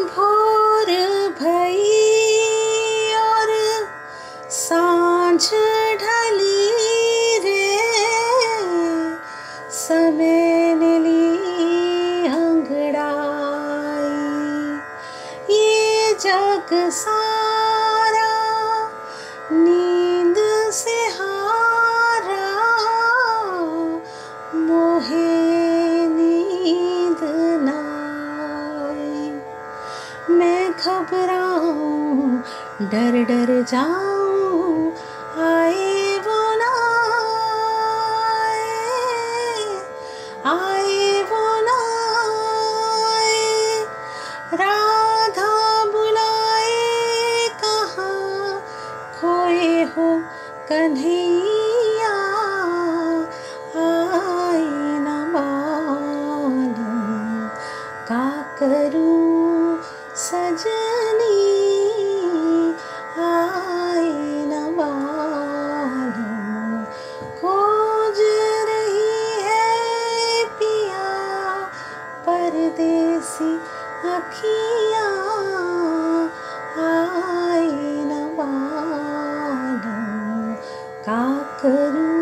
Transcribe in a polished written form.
भोर भई और सांझ ढली रे, समय ने ली अंगड़ाई। ये जग सारा नींद से हारा, मोहे नींद नाई। मैं घबराऊं, डर डर जाऊं, आए वो ना आए वो ना आए। राधा बुलाए कहाँ खोए हो कन्हैया, आए न मालूम का करूं सजनी, आए न मालूम। खोज रही है पिया परदेसी अखियाँ, आए न मालूम का करूं